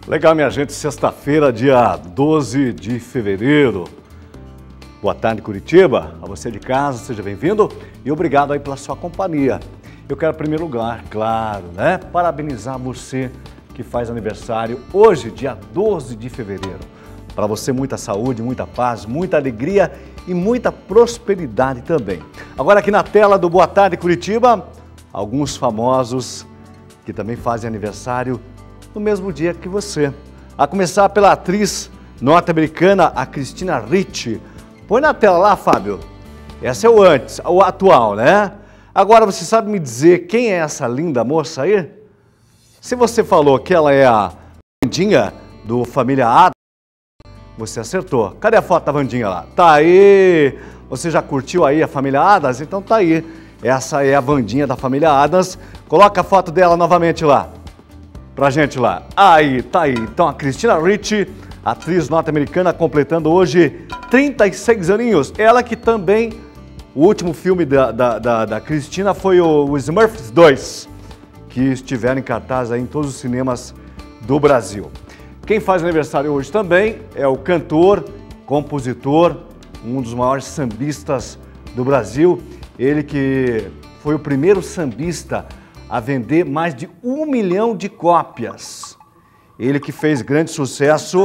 Legal, minha gente, sexta-feira, dia 12 de fevereiro. Boa tarde, Curitiba. A você de casa, seja bem-vindo e obrigado aí pela sua companhia. Eu quero, em primeiro lugar, claro, parabenizar você que faz aniversário hoje, dia 12 de fevereiro. Para você, muita saúde, muita paz, muita alegria e muita prosperidade também. Agora, aqui na tela do Boa Tarde, Curitiba, alguns famosos que também fazem aniversário no mesmo dia que você. A começar pela atriz norte-americana, a Christina Ricci. Põe na tela lá, Fábio. Essa é o antes, o atual, né? Agora, você sabe me dizer quem é essa linda moça aí? Se você falou que ela é a Wandinha do Família Addams, você acertou. Cadê a foto da Wandinha lá? Tá aí! Você já curtiu aí a Família Addams? Então tá aí. Essa é a Wandinha da Família Addams. Coloca a foto dela novamente lá. Pra gente lá. Aí, tá aí. Então a Christina Ricci, atriz norte-americana, completando hoje 36 aninhos. Ela que também, o último filme da Christina foi o Smurfs 2, que estiveram em cartaz aí em todos os cinemas do Brasil. Quem faz aniversário hoje também é o cantor, compositor, um dos maiores sambistas do Brasil. Ele que foi o primeiro sambista a vender mais de 1 milhão de cópias. Ele que fez grande sucesso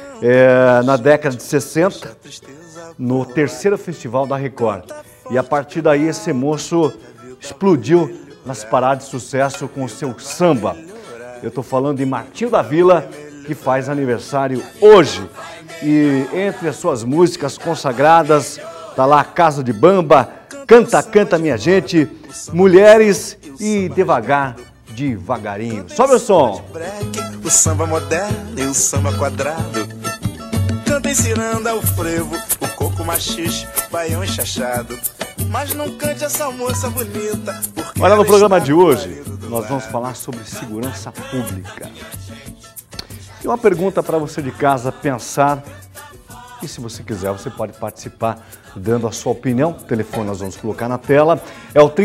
na década de 60, no terceiro festival da Record. E a partir daí esse moço explodiu nas paradas de sucesso com o seu samba. Eu estou falando de Martinho da Vila, que faz aniversário hoje. E entre as suas músicas consagradas, tá lá Casa de Bamba, Canta, Canta Minha Gente, Mulheres e Devagar, Devagarinho. Sobe o som! O samba moderno e o samba quadrado. Canta em ciranda, o frevo, o coco machixe, baião enxachado. Mas não cante essa moça bonita. Olha, no programa de hoje, nós vamos falar sobre segurança pública. E uma pergunta para você de casa pensar. E se você quiser, você pode participar dando a sua opinião. O telefone nós vamos colocar na tela. É o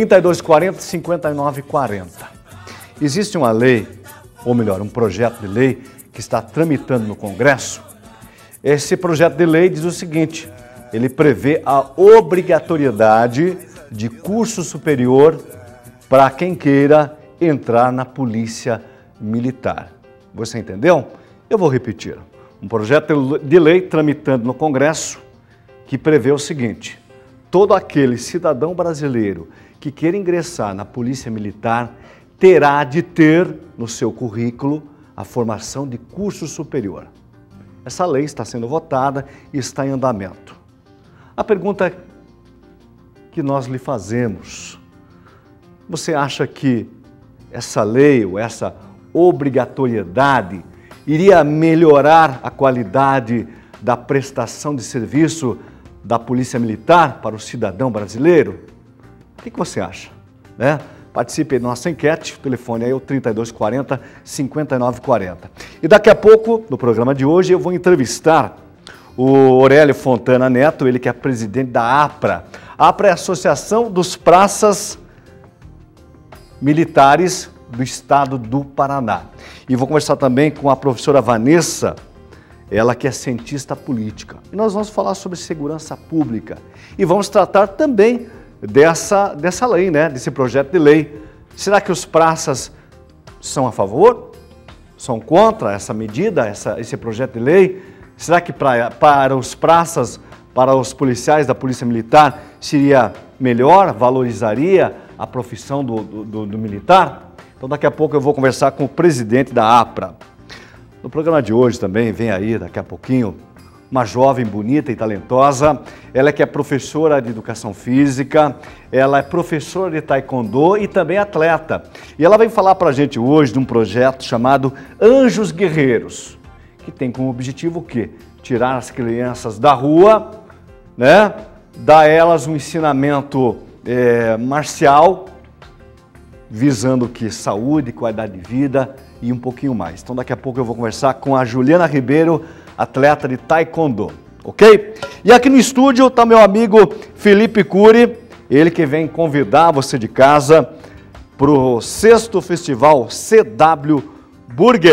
3240-5940. Existe uma lei, ou melhor, um projeto de lei que está tramitando no Congresso. Esse projeto de lei diz o seguinte: ele prevê a obrigatoriedade de curso superior para quem queira entrar na Polícia Militar. Você entendeu? Eu vou repetir. Um projeto de lei tramitando no Congresso que prevê o seguinte: todo aquele cidadão brasileiro que queira ingressar na Polícia Militar terá de ter no seu currículo a formação de curso superior. Essa lei está sendo votada e está em andamento. A pergunta que nós lhe fazemos: você acha que essa lei ou essa obrigatoriedade iria melhorar a qualidade da prestação de serviço da Polícia Militar para o cidadão brasileiro? O que você acha? Participe da nossa enquete, o telefone é o 3240-5940. E daqui a pouco, no programa de hoje, eu vou entrevistar o Aurélio Fontana Neto, ele que é presidente da APRA. A APRA é a Associação dos Praças Militares do Estado do Paraná. E vou conversar também com a professora Vanessa, ela que é cientista política. E nós vamos falar sobre segurança pública. E vamos tratar também dessa lei, desse projeto de lei. Será que os praças são a favor? São contra essa medida, esse projeto de lei? Será que para os praças, para os policiais da Polícia Militar, seria melhor, valorizaria a profissão do militar? Então daqui a pouco eu vou conversar com o presidente da APRA. No programa de hoje também vem aí, daqui a pouquinho, uma jovem bonita e talentosa. Ela que é professora de educação física, ela é professora de taekwondo e também atleta. E ela vem falar para a gente hoje de um projeto chamado Anjos Guerreiros, que tem como objetivo o quê? Tirar as crianças da rua, dar a elas um ensinamento marcial, visando que saúde, qualidade de vida e um pouquinho mais. Então daqui a pouco eu vou conversar com a Juliana Ribeiro, atleta de taekwondo, ok? E aqui no estúdio está meu amigo Felipe Cury, ele que vem convidar você de casa para o 6º Festival CW Burger,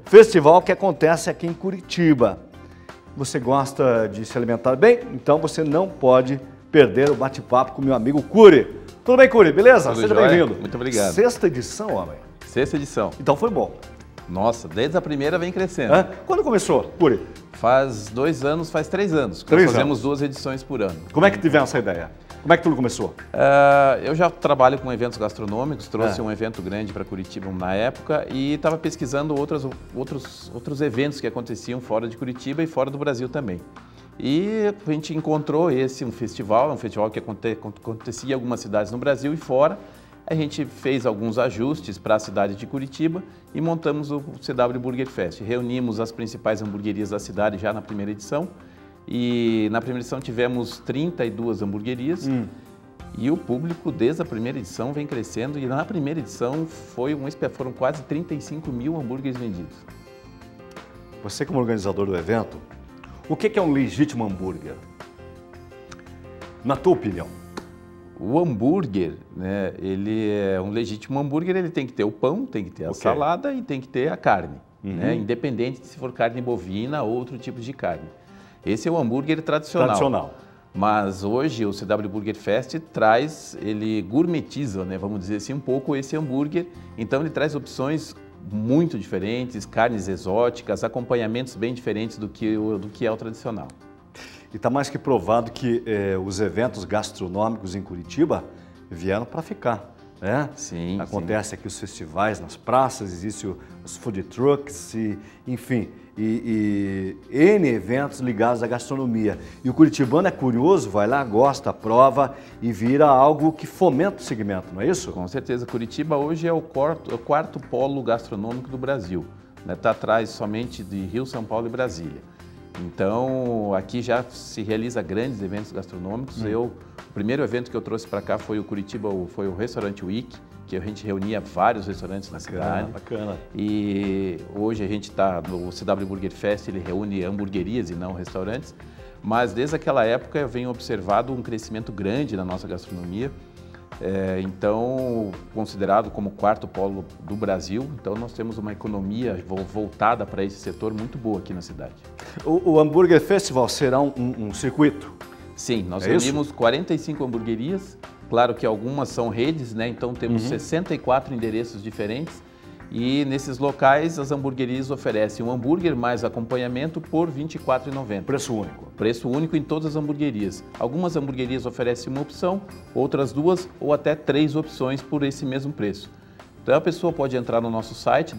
festival que acontece aqui em Curitiba. Você gosta de se alimentar bem? Então você não pode perder o bate-papo com meu amigo Cury. Tudo bem, Cury? Beleza? Tudo Seja jóia? bem-vindo. Muito obrigado. Sexta edição, homem. Sexta edição. Então foi bom. Nossa, desde a primeira vem crescendo. Quando começou, Cury? Faz 2 anos, faz 3 anos. Três Nós fazemos anos. 2 edições por ano. Como é que tivemos essa ideia? Como é que tudo começou? Eu já trabalho com eventos gastronômicos, trouxe um evento grande para Curitiba na época e estava pesquisando outros eventos que aconteciam fora de Curitiba e fora do Brasil também. E a gente encontrou um festival que acontecia em algumas cidades no Brasil e fora. A gente fez alguns ajustes para a cidade de Curitiba e montamos o CW Burger Fest. Reunimos as principais hamburguerias da cidade já na primeira edição. E na primeira edição tivemos 32 hamburguerias. E o público, desde a primeira edição, vem crescendo. E na primeira edição foram quase 35 mil hambúrgueres vendidos. Você, como organizador do evento, o que é um legítimo hambúrguer? Na tua opinião? O hambúrguer, né, ele é um legítimo hambúrguer, ele tem que ter o pão, tem que ter a salada e tem que ter a carne, né, independente se for carne bovina ou outro tipo de carne. Esse é o hambúrguer tradicional. Mas hoje o CW Burger Fest ele gourmetiza, né, vamos dizer assim, um pouco esse hambúrguer. Então ele traz opções muito diferentes, carnes exóticas, acompanhamentos bem diferentes do que é o tradicional. E está mais que provado que os eventos gastronômicos em Curitiba vieram para ficar, né? Sim. Acontece aqui os festivais nas praças, existem os food trucks, enfim, N eventos ligados à gastronomia. E o curitibano é curioso, vai lá, gosta, prova e vira algo que fomenta o segmento, não é isso? Com certeza. Curitiba hoje é o quarto polo gastronômico do Brasil, né? Está atrás somente de Rio, São Paulo e Brasília. Então, aqui já se realiza grandes eventos gastronômicos. O primeiro evento que eu trouxe para cá foi o Restaurant Week, que a gente reunia vários restaurantes na cidade. Bacana. E hoje a gente está no CW Burger Fest, ele reúne hamburguerias e não restaurantes. Mas desde aquela época eu venho observado um crescimento grande na nossa gastronomia. Então, considerado como o quarto polo do Brasil, então nós temos uma economia voltada para esse setor muito boa aqui na cidade. O Hambúrguer Festival será um circuito? Sim, nós reunimos 45 hamburguerias, claro que algumas são redes, né? Então temos 64 endereços diferentes e nesses locais as hamburguerias oferecem um hambúrguer mais acompanhamento por R$ 24,90. Preço único? Preço único em todas as hamburguerias. Algumas hamburguerias oferecem uma opção, outras 2 ou até 3 opções por esse mesmo preço. Então a pessoa pode entrar no nosso site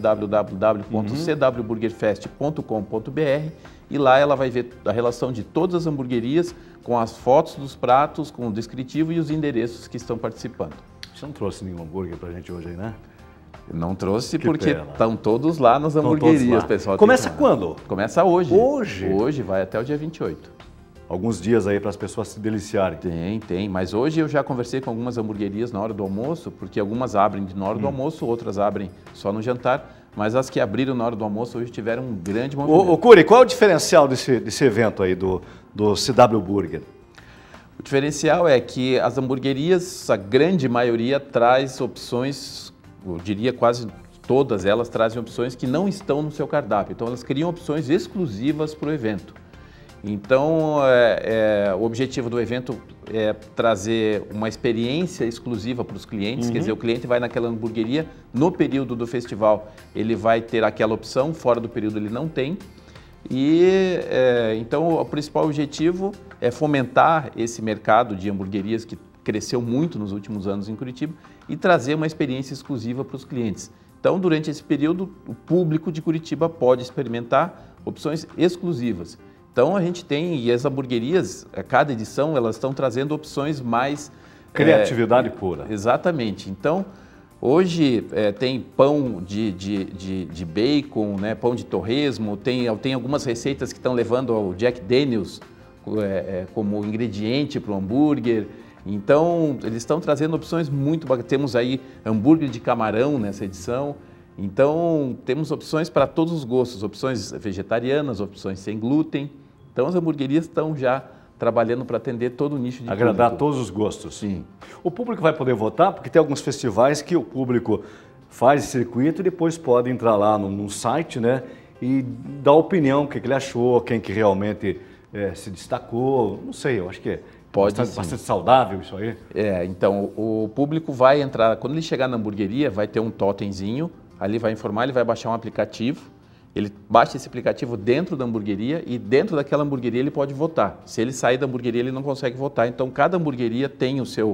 www.cwburgerfest.com.br e lá ela vai ver a relação de todas as hamburguerias com as fotos dos pratos, com o descritivo e os endereços que estão participando. Você não trouxe nenhum hambúrguer pra gente hoje aí, né? Não trouxe porque estão todos lá nas hamburguerias, pessoal. Começa quando? Começa hoje. Hoje? Hoje, vai até o dia 28. Alguns dias aí para as pessoas se deliciarem. Tem. Mas hoje eu já conversei com algumas hamburguerias na hora do almoço, porque algumas abrem na hora do almoço, outras abrem só no jantar. Mas as que abriram na hora do almoço hoje tiveram um grande movimento. Ô Cury, qual é o diferencial desse evento aí do CW Burger? O diferencial é que as hamburguerias, a grande maioria, traz opções, eu diria quase todas elas trazem opções que não estão no seu cardápio. Então elas criam opções exclusivas para o evento. Então o objetivo do evento é trazer uma experiência exclusiva para os clientes, quer dizer, o cliente vai naquela hamburgueria, no período do festival ele vai ter aquela opção, fora do período ele não tem. E então o principal objetivo é fomentar esse mercado de hamburguerias que cresceu muito nos últimos anos em Curitiba e trazer uma experiência exclusiva para os clientes. Então, durante esse período, o público de Curitiba pode experimentar opções exclusivas. Então, a gente tem, e as hamburguerias, a cada edição, elas estão trazendo opções mais... Criatividade pura. Exatamente. Então, hoje tem pão de bacon, né, pão de torresmo, tem algumas receitas que estão levando ao Jack Daniels como ingrediente para o hambúrguer. Então, eles estão trazendo opções muito bacanas. Temos aí hambúrguer de camarão nessa edição. Então, temos opções para todos os gostos, opções vegetarianas, opções sem glúten. Então, as hamburguerias estão já trabalhando para atender todo o nicho de agradar público. Todos os gostos. Sim. O público vai poder votar, porque tem alguns festivais que o público faz circuito e depois pode entrar lá num site, né, e dar opinião, o que ele achou, quem que realmente se destacou. Não sei, eu acho que é bastante saudável isso aí. Então o público vai entrar, quando ele chegar na hamburgueria, vai ter um totemzinho, ali vai informar, ele vai baixar um aplicativo, ele baixa esse aplicativo dentro da hamburgueria e dentro daquela hamburgueria ele pode votar. Se ele sair da hamburgueria, ele não consegue votar. Então cada hamburgueria tem o seu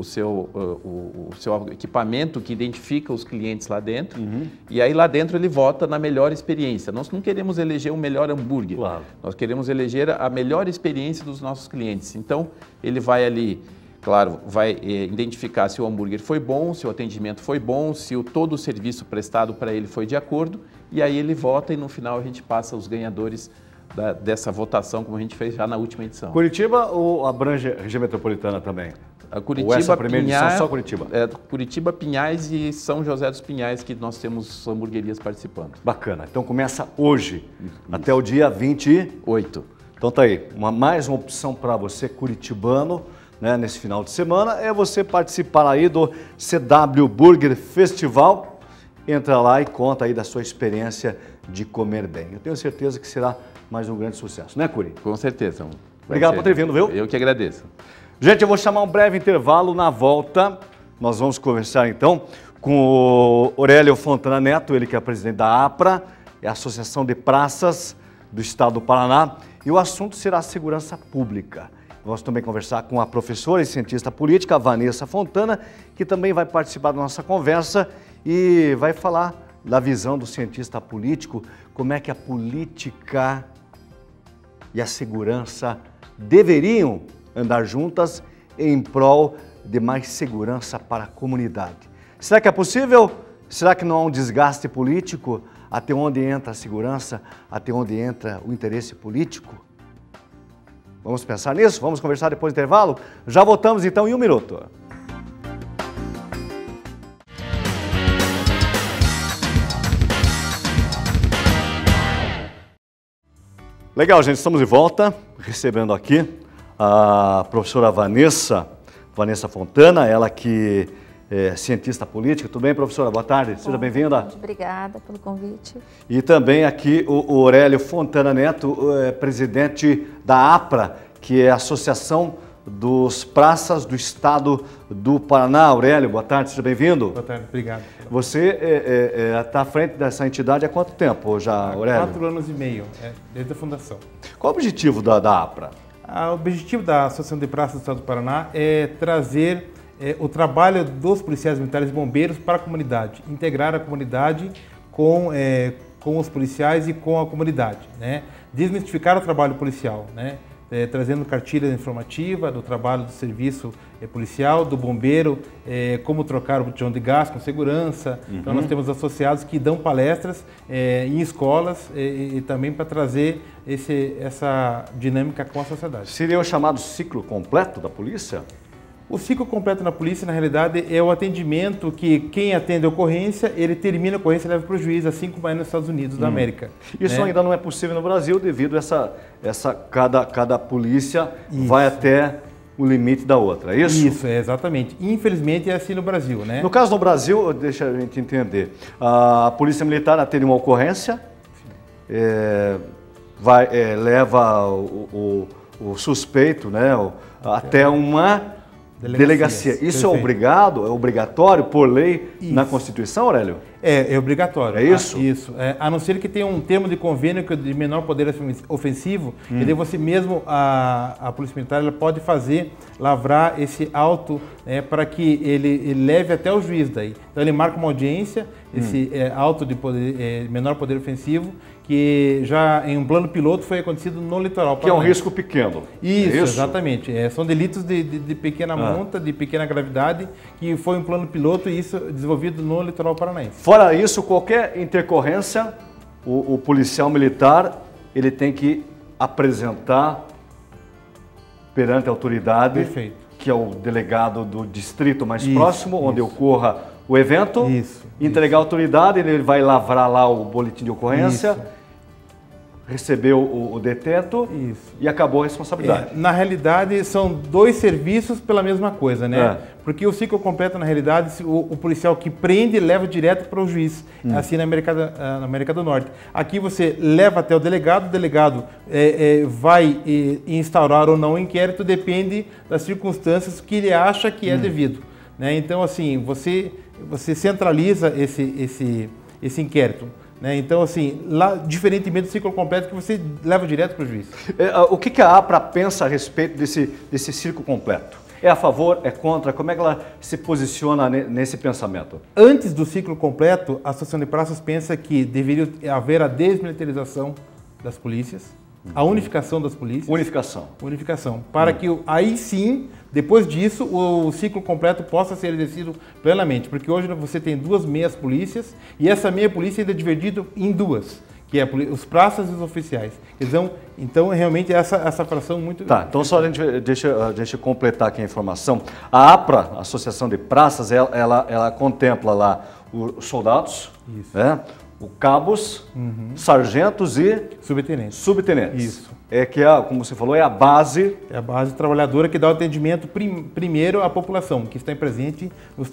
equipamento que identifica os clientes lá dentro, e aí lá dentro ele vota na melhor experiência. Nós não queremos eleger o melhor hambúrguer, nós queremos eleger a melhor experiência dos nossos clientes. Então ele vai ali, claro, vai identificar se o hambúrguer foi bom, se o atendimento foi bom, se todo o serviço prestado para ele foi de acordo, e aí ele vota e no final a gente passa os ganhadores dessa votação, como a gente fez já na última edição. Curitiba ou abrange a região metropolitana também? A Curitiba, ou essa primeira edição só Curitiba? Curitiba, Pinhais e São José dos Pinhais, que nós temos hamburguerias participando. Bacana. Então começa hoje, até o dia 28. Então tá aí, mais uma opção para você curitibano, né, nesse final de semana, é você participar aí do CW Burger Festival. Entra lá e conta aí da sua experiência de comer bem. Eu tenho certeza que será mais um grande sucesso, né, Curi? Com certeza. Obrigado por ter vindo, viu? Eu que agradeço. Gente, eu vou chamar um breve intervalo. Na volta, nós vamos conversar então com o Aurélio Fontana Neto, ele que é presidente da APRA, é a Associação de Praças do Estado do Paraná, e o assunto será a segurança pública. Vamos também conversar com a professora e cientista política, Vanessa Fontana, que também vai participar da nossa conversa e vai falar da visão do cientista político, como é que a política e a segurança deveriam andar juntas em prol de mais segurança para a comunidade. Será que é possível? Será que não há um desgaste político? Até onde entra a segurança? Até onde entra o interesse político? Vamos pensar nisso? Vamos conversar depois do intervalo? Já voltamos então em 1 minuto. Legal, gente, estamos de volta, recebendo aqui a professora Vanessa Fontana, ela que é cientista política. Tudo bem, professora? Boa tarde, seja bem-vinda. Obrigada pelo convite. E também aqui o Aurélio Fontana Neto, presidente da APRA, que é a Associação dos Praças do Estado do Paraná. Aurélio, boa tarde, seja bem-vindo. Boa tarde, obrigado. Você está à frente dessa entidade há quanto tempo já, Aurélio? 4 anos e meio, desde a fundação. Qual o objetivo da APRA? O objetivo da Associação de Praças do Estado do Paraná é trazer o trabalho dos policiais militares e bombeiros para a comunidade, integrar a comunidade com os policiais e com a comunidade, né? Desmistificar o trabalho policial, né? Trazendo cartilha informativa do trabalho do serviço policial, do bombeiro, como trocar o botijão de gás com segurança. Então nós temos associados que dão palestras em escolas e também para trazer essa dinâmica com a sociedade. Seria o chamado ciclo completo da polícia? O ciclo completo na polícia, na realidade, é o atendimento que quem atende a ocorrência, ele termina a ocorrência e leva para o juiz, assim como é nos Estados Unidos da América. Isso, né? Ainda não é possível no Brasil devido a cada polícia vai até o limite da outra, é isso? Isso, exatamente. Infelizmente é assim no Brasil, né? No caso do Brasil, deixa a gente entender, a Polícia Militar atende uma ocorrência, leva o suspeito, né, até uma delegacia. Isso perfeito. É obrigatório por lei na Constituição, Aurélio? É obrigatório. É isso? Isso. A não ser que tenha um termo de convênio de menor poder ofensivo, e daí você mesmo, a Polícia Militar, ela pode lavrar esse auto para que ele leve até o juiz daí. Então ele marca uma audiência, esse auto de menor poder ofensivo, que já em um plano piloto foi acontecido no litoral paranaense. Que é um risco pequeno. Isso, exatamente. São delitos de pequena monta, de pequena gravidade, que foi um plano piloto e isso desenvolvido no litoral paranaense. Fora isso, qualquer intercorrência, o policial militar, ele tem que apresentar perante a autoridade, perfeito, que é o delegado do distrito mais próximo, onde ocorra o evento, entregar a autoridade, ele vai lavrar lá o boletim de ocorrência, recebeu o detento Isso. e acabou a responsabilidade. Na realidade, são dois serviços pela mesma coisa, né? É. Porque o ciclo completo, na realidade, o policial que prende leva direto para o juiz, assim na América do Norte. Aqui você leva até o delegado vai instaurar ou não o inquérito, depende das circunstâncias que ele acha que é devido. Né? Então, assim, você centraliza esse inquérito. Né? Então, assim, lá, diferentemente do ciclo completo, que você leva direto para o juiz. O que a APRA pensa a respeito desse ciclo completo? É a favor, é contra? Como é que ela se posiciona nesse pensamento? Antes do ciclo completo, a Associação de Praças pensa que deveria haver a desmilitarização das polícias, a unificação das polícias. Unificação. Para que aí sim, depois disso, o ciclo completo possa ser exercido plenamente. Porque hoje você tem duas meias polícias e essa meia polícia ainda é dividida em duas, que é os praças e os oficiais. Então realmente essa fração muito... Tá, então só deixa eu completar aqui a informação. A APRA, a Associação de Praças, ela contempla lá os soldados, né? O cabos, sargentos e... Subtenentes. Isso. Como você falou, é a base... É a base trabalhadora que dá o atendimento primeiro à população, que está presente nos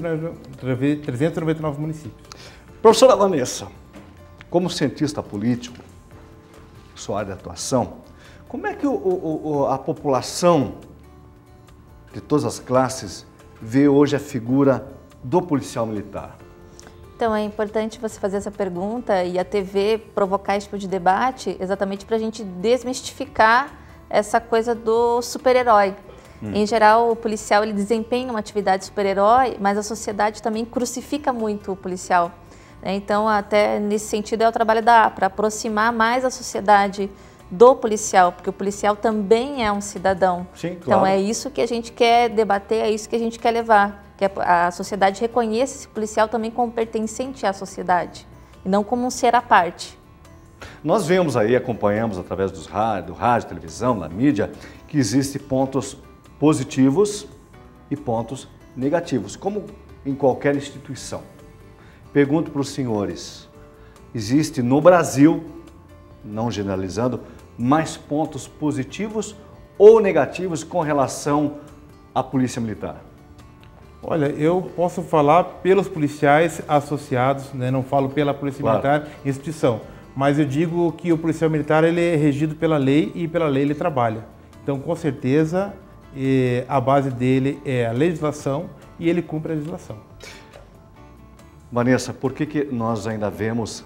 399 municípios. Professora Vanessa, como cientista político, sua área de atuação, como é que a população de todas as classes vê hoje a figura do policial militar? Então, é importante você fazer essa pergunta e a TV provocar esse tipo de debate exatamente para a gente desmistificar essa coisa do super-herói. Em geral, o policial ele desempenha uma atividade super-herói, mas a sociedade também crucifica muito o policial. Então, até nesse sentido, é o trabalho da APRA, aproximar mais a sociedade do policial, porque o policial também é um cidadão. Sim, claro. Então, é isso que a gente quer debater, é isso que a gente quer levar. Que a sociedade reconheça esse policial também como pertencente à sociedade, e não como um ser à parte. Nós vemos aí, acompanhamos através do rádio, televisão, na mídia, que existem pontos positivos e pontos negativos, como em qualquer instituição. Pergunto para os senhores, existe no Brasil, não generalizando, mais pontos positivos ou negativos com relação à Polícia Militar? Olha, eu posso falar pelos policiais associados, né? Não falo pela Polícia Militar instituição, mas eu digo que o policial militar ele é regido pela lei e pela lei ele trabalha. Então, com certeza, a base dele é a legislação e ele cumpre a legislação. Vanessa, por que nós ainda vemos,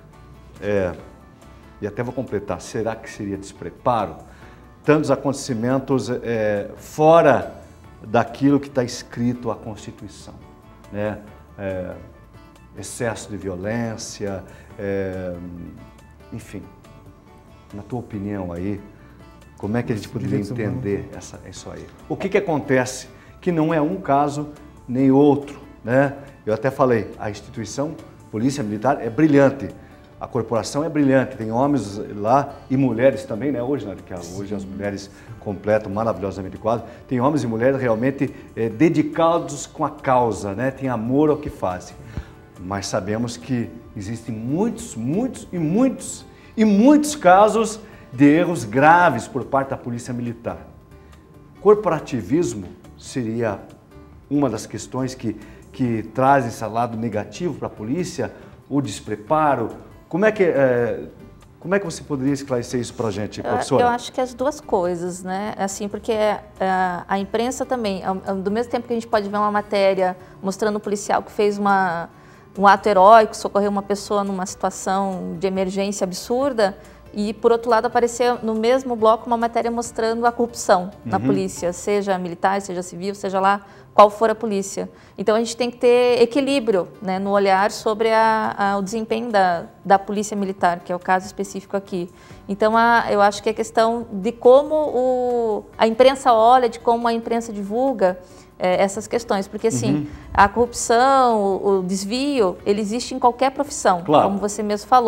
e até vou completar, será que seria despreparo? Tantos acontecimentos fora daquilo que está escrito a Constituição, né? Excesso de violência, enfim. Na tua opinião aí, como é que a gente poderia entender isso aí? O que acontece que não é um caso nem outro, né? Eu até falei, a instituição Polícia Militar é brilhante, a corporação é brilhante, tem homens lá e mulheres também, né? Hoje, né? Que hoje as mulheres completam maravilhosamente o quadro. Tem homens e mulheres realmente dedicados com a causa, né? Tem amor ao que fazem. Mas sabemos que existem muitos casos de erros graves por parte da Polícia Militar. Corporativismo seria uma das questões que traz esse lado negativo para a polícia, o despreparo. Como é que você poderia esclarecer isso para a gente, professora? Eu acho que as duas coisas, né? Assim, porque a imprensa também, do mesmo tempo que a gente pode ver uma matéria mostrando o policial que fez um ato heróico, socorreu uma pessoa numa situação de emergência absurda, e por outro lado aparecer no mesmo bloco uma matéria mostrando a corrupção na polícia, seja militar, seja civil, seja lá qual for a polícia. Então a gente tem que ter equilíbrio, né, no olhar sobre o desempenho da polícia militar, que é o caso específico aqui. Então eu acho que a questão de como a imprensa olha, de como a imprensa divulga essas questões, porque assim, a corrupção, o desvio, ele existe em qualquer profissão, claro, como você mesmo falou.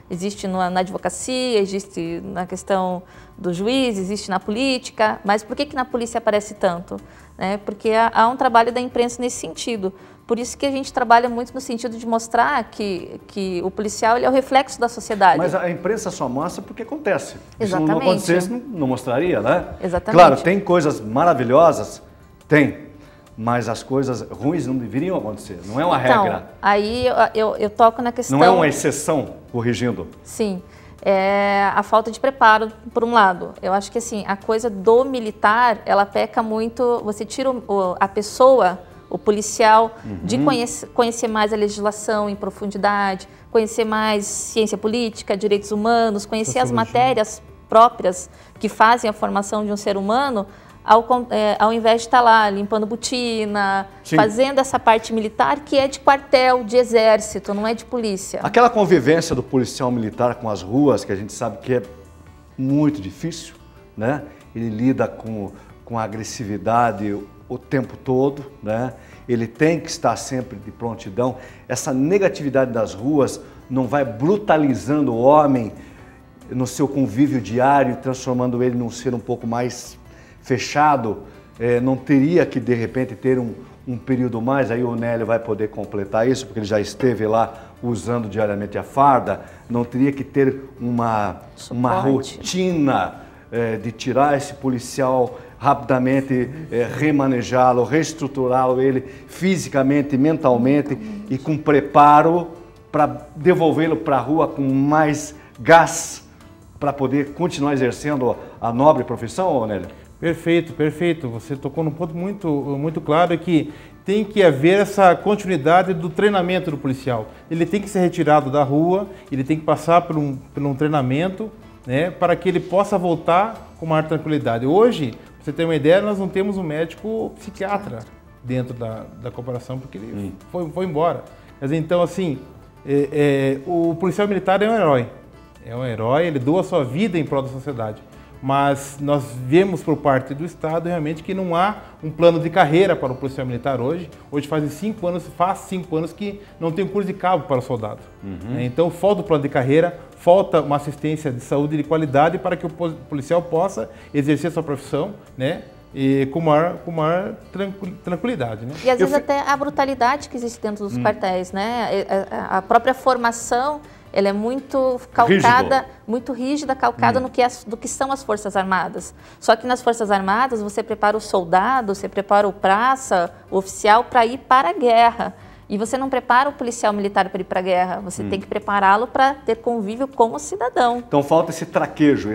Existe na advocacia, existe na questão do juiz, existe na política, mas por que na polícia aparece tanto? Porque há um trabalho da imprensa nesse sentido. Por isso que a gente trabalha muito no sentido de mostrar que o policial ele é o reflexo da sociedade. Mas a imprensa só mostra porque acontece. Exatamente. Se não acontecesse, não mostraria, né? Exatamente. Claro, tem coisas maravilhosas, tem. Mas as coisas ruins não deveriam acontecer, não é uma regra. Aí eu toco na questão... Não é uma exceção, corrigindo. Sim, é a falta de preparo, por um lado. Eu acho que assim, a coisa do militar, ela peca muito, você tira a pessoa, o policial, de conhecer mais a legislação em profundidade, conhecer mais ciência política, direitos humanos, conhecer as matérias próprias que fazem a formação de um ser humano, ao invés de estar lá limpando botina, sim, fazendo essa parte militar que é de quartel, de exército, não é de polícia. Aquela convivência do policial militar com as ruas, que a gente sabe que é muito difícil, né? Ele lida com a agressividade o tempo todo, né? Ele tem que estar sempre de prontidão. Essa negatividade das ruas não vai brutalizando o homem no seu convívio diário, transformando ele num ser um pouco mais fechado, não teria que de repente ter um período mais, aí o Nélio vai poder completar isso, porque ele já esteve lá usando diariamente a farda, não teria que ter uma rotina de tirar esse policial rapidamente, remanejá-lo, reestruturá-lo ele fisicamente, mentalmente e com preparo para devolvê-lo para a rua com mais gás para poder continuar exercendo a nobre profissão, Nélio? Perfeito, perfeito. Você tocou num ponto muito claro que tem que haver essa continuidade do treinamento do policial. Ele tem que ser retirado da rua, ele tem que passar por um treinamento, né, para que ele possa voltar com maior tranquilidade. Hoje, pra você ter uma ideia, nós não temos um médico psiquiatra dentro da corporação, porque ele foi embora. Quer dizer, então, assim, o policial militar é um herói. É um herói, ele doa a sua vida em prol da sociedade. Mas nós vemos por parte do Estado realmente que não há um plano de carreira para o policial militar hoje. Hoje faz 5 anos que não tem um curso de cabo para o soldado. Então falta o plano de carreira, falta uma assistência de saúde de qualidade para que o policial possa exercer sua profissão, né, e com maior tranquilidade. Né? E às vezes até a brutalidade que existe dentro dos quartéis, né? A própria formação, ela é muito calcada, muito rígida, calcada do que são as Forças Armadas. Só que nas Forças Armadas você prepara o soldado, você prepara o praça, o oficial para ir para a guerra. E você não prepara o policial militar para ir para a guerra, você tem que prepará-lo para ter convívio com o cidadão. Então falta esse traquejo,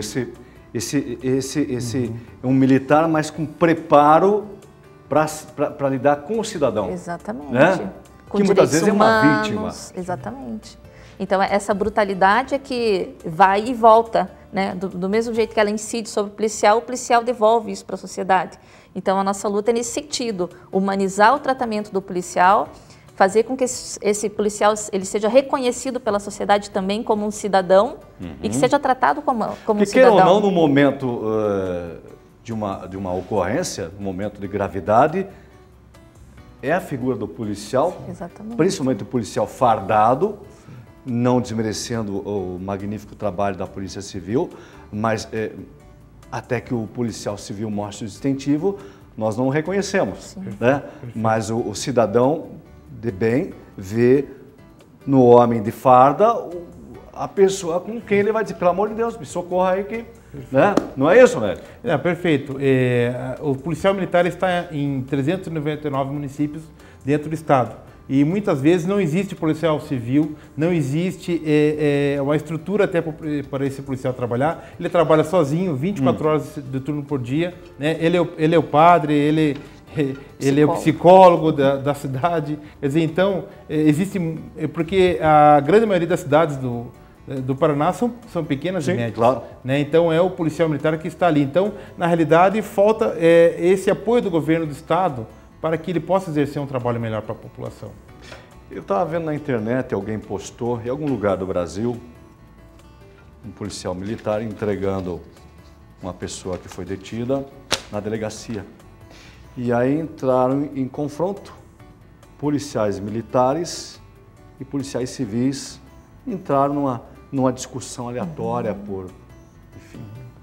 um militar, mas com preparo para lidar com o cidadão. Exatamente. Né? Com que muitas vezes humanos, é uma vítima. Exatamente. Então, essa brutalidade é que vai e volta, né? Do mesmo jeito que ela incide sobre o policial devolve isso para a sociedade. Então, a nossa luta é nesse sentido, humanizar o tratamento do policial, fazer com que esse policial ele seja reconhecido pela sociedade também como um cidadão e que seja tratado como um cidadão. Queira ou não, no momento de uma ocorrência, no momento de gravidade, é a figura do policial, exatamente, principalmente o policial fardado, não desmerecendo o magnífico trabalho da Polícia Civil, mas até que o policial civil mostre o distintivo, nós não o reconhecemos. Né? Mas o cidadão de bem vê no homem de farda a pessoa com quem ele vai dizer, pelo amor de Deus, me socorra aí que... Né? Não é isso, velho? Perfeito. O policial militar está em 399 municípios dentro do estado. E muitas vezes não existe policial civil, não existe uma estrutura até para esse policial trabalhar. Ele trabalha sozinho, 24 horas de turno por dia. Né? Ele é o padre, ele é o psicólogo da cidade. Quer dizer, então, existe... Porque a grande maioria das cidades do Paraná são pequenas e médias. Claro. Né? Então, é o policial militar que está ali. Então, na realidade, falta esse apoio do governo do estado para que ele possa exercer um trabalho melhor para a população. Eu estava vendo na internet, alguém postou, em algum lugar do Brasil, um policial militar entregando uma pessoa que foi detida na delegacia. E aí entraram em confronto policiais militares e policiais civis, entraram numa discussão aleatória por, enfim.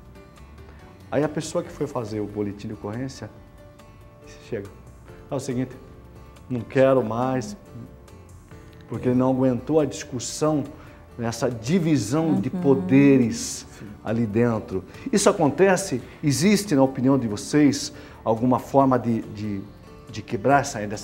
Aí a pessoa que foi fazer o boletim de ocorrência chega. É o seguinte, não quero mais, porque ele não aguentou a discussão, essa divisão de poderes ali dentro. Isso acontece? Existe, na opinião de vocês, alguma forma de quebrar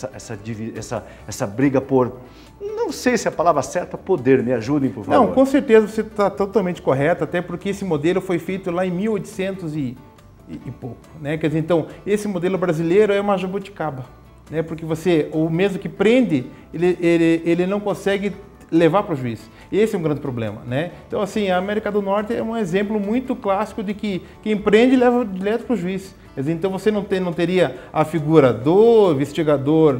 essa briga por, não sei se é a palavra certa, poder? Me ajudem, por favor. Não, com certeza você está totalmente correto, até porque esse modelo foi feito lá em 1800 e pouco, né? Quer dizer, então, esse modelo brasileiro é uma jabuticaba, né? Porque o mesmo que prende, ele não consegue levar para o juiz. Esse é um grande problema, né? Então, assim, a América do Norte é um exemplo muito clássico de que quem prende leva direto para o juiz. Quer dizer, então você não teria a figura do investigador,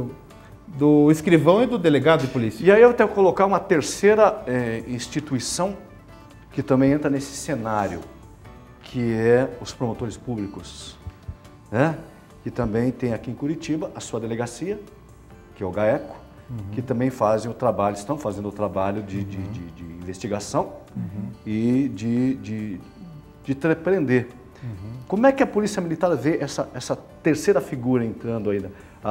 do escrivão e do delegado de polícia. E aí eu tenho que colocar uma terceira instituição que também entra nesse cenário, que é os promotores públicos, né? Que também tem aqui em Curitiba a sua delegacia, que é o GAECO, que também estão fazendo o trabalho de investigação e de prender. Como é que a Polícia Militar vê essa terceira figura entrando aí,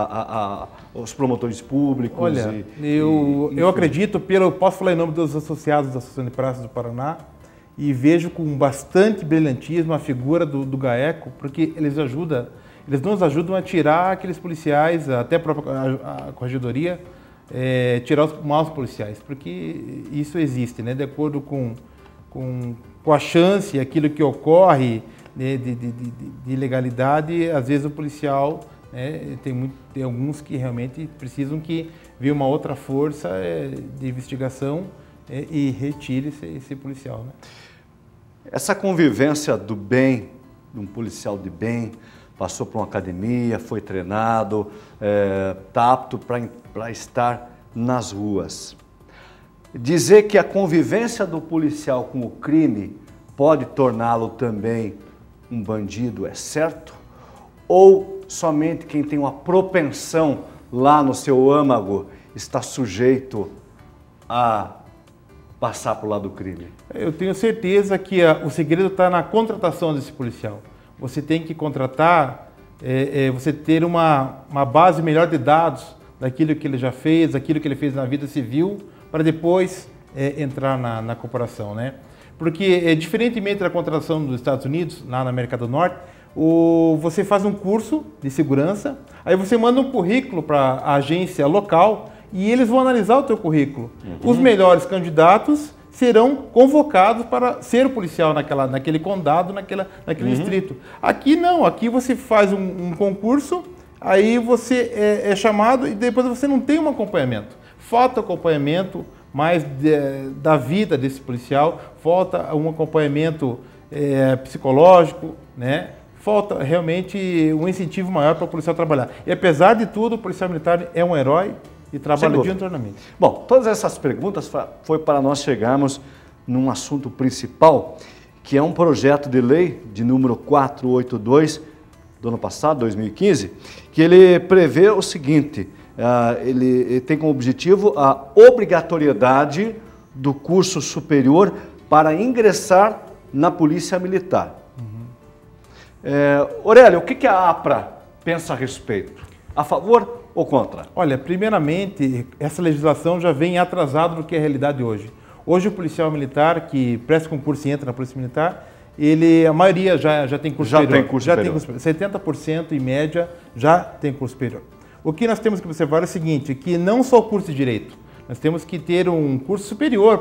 os promotores públicos? Olha, eu acredito, posso falar em nome dos associados da Associação de Praças do Paraná, e vejo com bastante brilhantismo a figura do GAECO, porque eles nos ajudam a tirar aqueles policiais, até a própria a corregedoria, tirar os maus policiais, porque isso existe, né? De acordo com a chance, aquilo que ocorre, né, de ilegalidade, às vezes o policial, né, tem alguns que realmente precisam que venha uma outra força de investigação e retire esse policial, né? Essa convivência do bem, de um policial de bem, passou por uma academia, foi treinado, está apto para estar nas ruas. Dizer que a convivência do policial com o crime pode torná-lo também um bandido, é certo? Ou somente quem tem uma propensão lá no seu âmago está sujeito a passar para o lado do crime? Eu tenho certeza que o segredo está na contratação desse policial. Você tem que contratar, você ter uma base melhor de dados daquilo que ele já fez, daquilo que ele fez na vida civil, para depois entrar na corporação, né? Porque, diferentemente da contratação dos Estados Unidos, lá na América do Norte, você faz um curso de segurança, aí você manda um currículo para a agência local e eles vão analisar o teu currículo. Os melhores candidatos serão convocados para ser o policial naquele condado, naquele distrito. Aqui não, aqui você faz um concurso, aí você é chamado e depois você não tem um acompanhamento. Falta acompanhamento mais da vida desse policial, falta um acompanhamento psicológico, né? Falta realmente um incentivo maior para o policial trabalhar. E apesar de tudo, o policial militar é um herói e trabalha diuturnamente. Bom, todas essas perguntas foi para nós chegarmos num assunto principal, que é um projeto de lei de número 482 do ano passado, 2015, que ele prevê o seguinte: ele tem como objetivo a obrigatoriedade do curso superior para ingressar na Polícia Militar. Aurélio, o que a APRA pensa a respeito? A favor ou contra? Olha, primeiramente, essa legislação já vem atrasada do que é a realidade hoje. Hoje o policial militar que presta concurso e entra na Polícia Militar, a maioria já tem curso superior. Tem curso superior. 70% em média já tem curso superior. O que nós temos que observar é o seguinte, que não só o curso de Direito, nós temos que ter um curso superior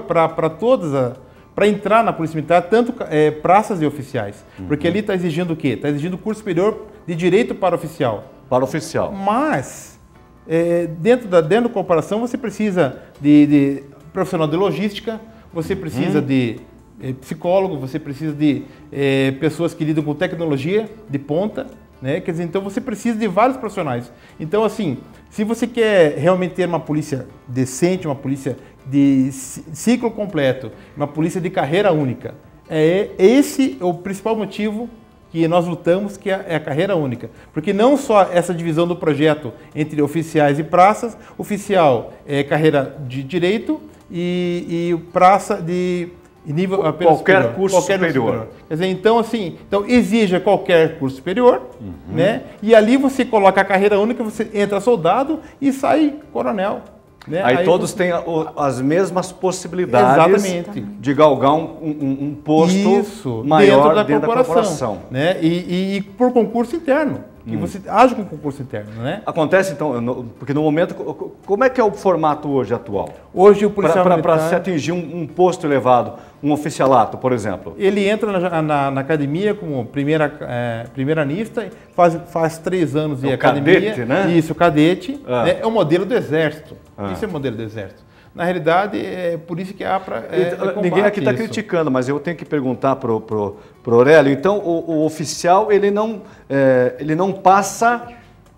para entrar na Polícia Militar, tanto praças e oficiais. Porque ali está exigindo o quê? Está exigindo curso superior de Direito para oficial. Para oficial. Mas, dentro da corporação, você precisa de profissional de logística, você precisa de psicólogo, você precisa de pessoas que lidam com tecnologia de ponta, né? Quer dizer, então você precisa de vários profissionais. Então, assim, se você quer realmente ter uma polícia decente, uma polícia de ciclo completo, uma polícia de carreira única, esse é o principal motivo que nós lutamos, que é a carreira única. Porque não só essa divisão do projeto entre oficiais e praças, oficial é carreira de Direito e praça de nível apenas qualquer superior. Curso superior. Quer dizer, então assim, exija qualquer curso superior, né? E ali você coloca a carreira única, você entra soldado e sai coronel. Né? Aí todos têm as mesmas possibilidades de galgar um posto maior dentro da corporação. Né? E por concurso interno, que você age com concurso interno. Né? Acontece então, porque no momento, como é que é o formato hoje atual? Hoje o policial militar... Para se atingir um posto elevado, um oficialato, por exemplo? Ele entra na academia como primeiranista, faz 3 anos de academia. Cadete, né? Isso, cadete. Né? É o modelo do Exército. Isso é o modelo do Exército. Na realidade, é por isso que a APRA ninguém aqui está criticando, mas eu tenho que perguntar para o Aurélio. Então, o oficial, ele não passa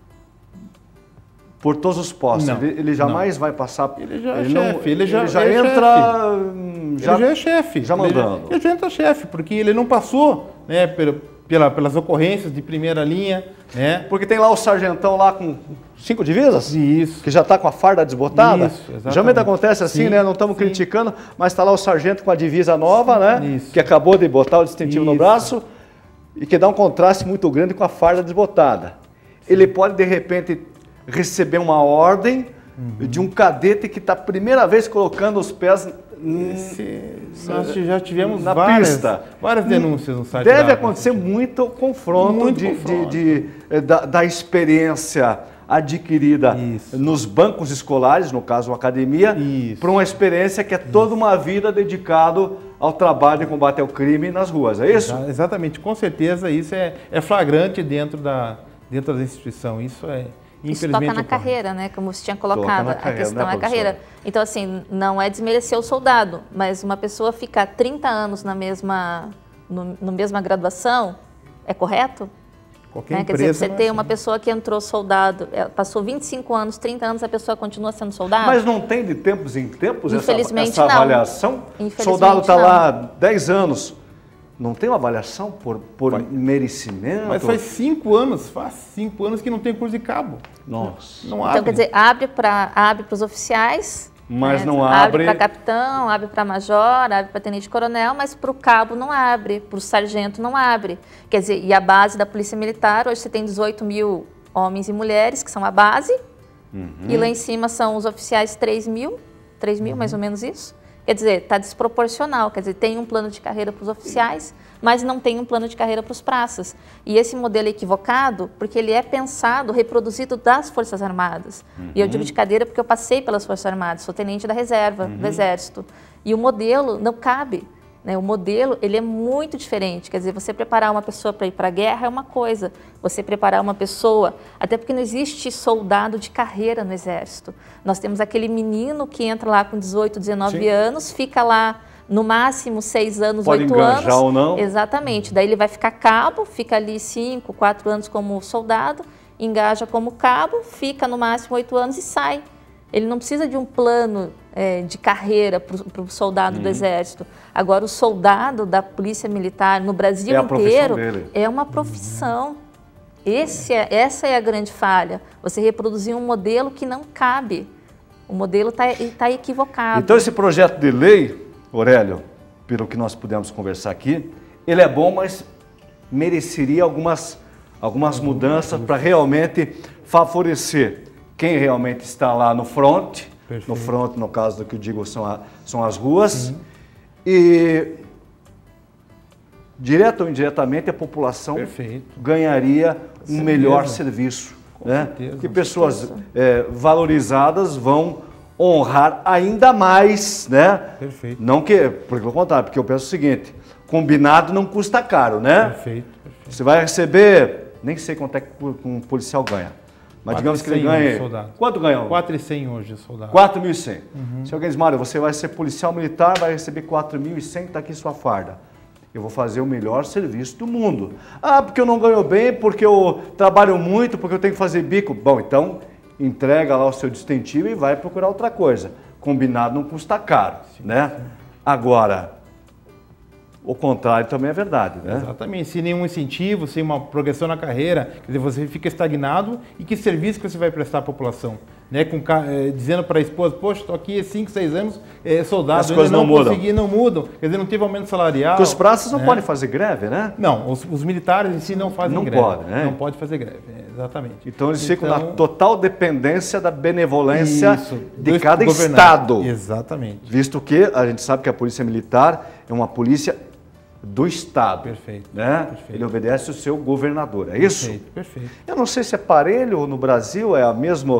por todos os postos. Ele jamais vai passar... Ele já é chefe. Ele já entra... Ele já é chefe. Já mandando. Ele já entra chefe, porque ele não passou, né, pelas ocorrências de primeira linha. Né? Porque tem lá o sargentão lá com 5 divisas? Isso. Que já está com a farda desbotada? Isso, exatamente. Geralmente acontece assim, né? Não estamos criticando, mas está lá o sargento com a divisa nova, né? Isso. Que acabou de botar o distintivo no braço e que dá um contraste muito grande com a farda desbotada. Ele pode, de repente, receber uma ordem de um cadete que está a primeira vez colocando os pés nós já tivemos na várias denúncias no site. Deve acontecer muito confronto da experiência adquirida nos bancos escolares, no caso a academia, para uma experiência que é toda uma vida dedicado ao trabalho de combate ao crime nas ruas, é isso? Exatamente, com certeza isso é flagrante dentro da instituição, isso toca na carreira, né? Como você tinha colocado, a questão é a carreira. Então, assim, não é desmerecer o soldado, mas uma pessoa ficar 30 anos na mesma graduação, é correto? Qualquer Quer dizer, você tem uma pessoa que entrou soldado, passou 25 anos, 30 anos, a pessoa continua sendo soldado? Mas não tem de tempos em tempos Infelizmente, essa avaliação? O soldado está lá 10 anos. Não tem uma avaliação por merecimento? Mas faz 5 anos que não tem curso de cabo. Nossa. Não abre. Então, quer dizer, abre para os oficiais, mas não abre para capitão, abre para major, abre para tenente-coronel, mas para o cabo não abre, para o sargento não abre. Quer dizer, e a base da Polícia Militar, hoje você tem 18 mil homens e mulheres, que são a base, e lá em cima são os oficiais 3 mil, mais ou menos isso. Quer dizer, está desproporcional, quer dizer, tem um plano de carreira para os oficiais, mas não tem um plano de carreira para os praças. E esse modelo é equivocado porque ele é pensado, reproduzido das Forças Armadas. E eu digo de cadeira porque eu passei pelas Forças Armadas, sou tenente da reserva do Exército. E o modelo não cabe. Né? O modelo ele é muito diferente, quer dizer, você preparar uma pessoa para ir para a guerra é uma coisa, você preparar uma pessoa, até porque não existe soldado de carreira no Exército. Nós temos aquele menino que entra lá com 18, 19 anos, fica lá no máximo 6 anos, Pode 8 anos. engajar ou não. Exatamente, daí ele vai ficar cabo, fica ali 5, 4 anos como soldado, engaja como cabo, fica no máximo 8 anos e sai. Ele não precisa de um plano de carreira para o soldado do Exército. Agora, o soldado da Polícia Militar no Brasil inteiro é uma profissão. Essa é a grande falha. Você reproduzir um modelo que não cabe. O modelo está equivocado. Então, esse projeto de lei, Aurélio, pelo que nós pudemos conversar aqui, ele é bom, mas mereceria algumas mudanças para realmente favorecer quem realmente está lá no front. Perfeito. No front, no caso do que eu digo, são as ruas. E, direto ou indiretamente, a população ganharia um melhor serviço. Né? Que pessoas valorizadas vão honrar ainda mais, né? Perfeito. Não que, pelo contrário, porque eu penso o seguinte, combinado não custa caro, né? Perfeito. Você vai receber, nem sei quanto é que um policial ganha. Mas digamos que ele ganha... Quanto ganha? 4.100 hoje, soldado. 4.100. Se alguém diz, Mário, você vai ser policial militar, vai receber 4.100, está aqui sua farda. Eu vou fazer o melhor serviço do mundo. Ah, porque eu não ganho bem, porque eu trabalho muito, porque eu tenho que fazer bico. Bom, então entrega lá o seu distintivo e vai procurar outra coisa. Combinado não custa caro, né? Agora... O contrário também é verdade, né? Exatamente. Sem nenhum incentivo, sem uma progressão na carreira, quer dizer, você fica estagnado e que serviço que você vai prestar à população? né, dizendo para a esposa, poxa, estou aqui há 5, 6 anos, soldado, as coisas não mudam. Não mudam, quer dizer, não teve aumento salarial. Porque os praças não podem fazer greve, né? Não, os militares em si não fazem greve. Não podem, né? Não pode fazer greve, exatamente. Então eles ficam na total dependência da benevolência de cada governado. estado. Exatamente. Visto que a gente sabe que a polícia militar é uma polícia do estado. Perfeito. Né? Perfeito. Ele obedece o seu governador, é isso? Perfeito, perfeito. Eu não sei se é parelho no Brasil, é a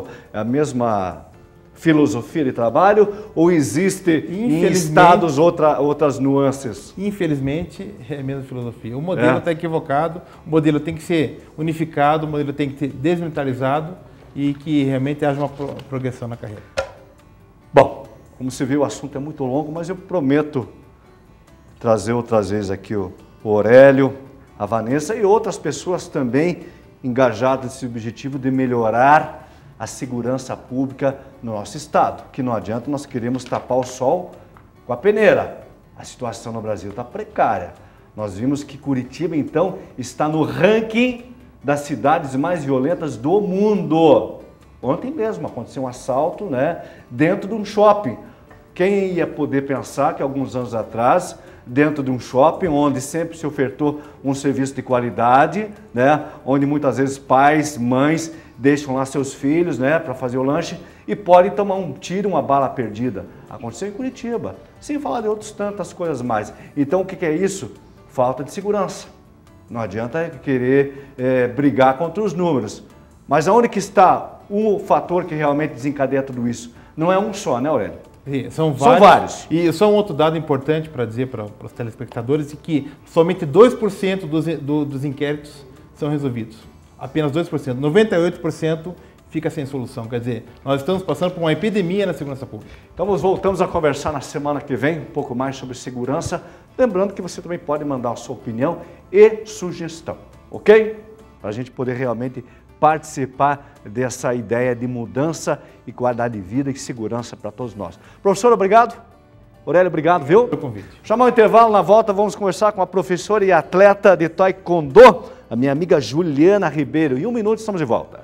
mesma filosofia de trabalho ou existe em estados outras nuances? Infelizmente, é a mesma filosofia. O modelo está equivocado, o modelo tem que ser unificado, o modelo tem que ser desmilitarizado e que realmente haja uma progressão na carreira. Bom, como você viu, o assunto é muito longo, mas eu prometo trazer outras vezes aqui o Aurélio, a Vanessa e outras pessoas também engajadas nesse objetivo de melhorar a segurança pública no nosso estado. Que não adianta nós queremos tapar o sol com a peneira. A situação no Brasil está precária. Nós vimos que Curitiba, então, está no ranking das cidades mais violentas do mundo. Ontem mesmo aconteceu um assalto, né, dentro de um shopping. Quem ia poder pensar que alguns anos atrás, dentro de um shopping, onde sempre se ofertou um serviço de qualidade, né, onde muitas vezes pais, mães deixam lá seus filhos, né, para fazer o lanche e podem tomar um tiro, uma bala perdida. Aconteceu em Curitiba, sem falar de outras tantas coisas mais. Então o que é isso? Falta de segurança. Não adianta querer brigar contra os números. Mas aonde que está o fator que realmente desencadeia tudo isso? Não é um só, né, Aurélio? Sim, são vários. E só um outro dado importante para dizer para os telespectadores é que somente 2% dos inquéritos são resolvidos. Apenas 2%. 98% fica sem solução. Quer dizer, nós estamos passando por uma epidemia na segurança pública. Então, nós voltamos a conversar na semana que vem um pouco mais sobre segurança. Lembrando que você também pode mandar a sua opinião e sugestão, ok? Para a gente poder realmente participar dessa ideia de mudança e qualidade de vida e segurança para todos nós. Professor, obrigado. Aurélio, obrigado, viu? Pelo convite. Chamar o intervalo, na volta vamos conversar com a professora e atleta de Taekwondo, a minha amiga Juliana Ribeiro. Em 1 minuto estamos de volta.